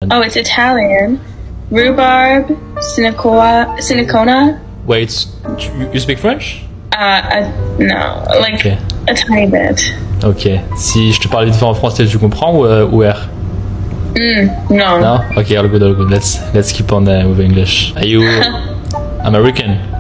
Oh, it's Italian. Rhubarb, cinecona. Wait, you speak French? No, like Okay. a tiny bit. Ok. Si je te parle vite fait en français, tu comprends ou R? No. No? Okay, all good. Let's keep on with English. Are you American?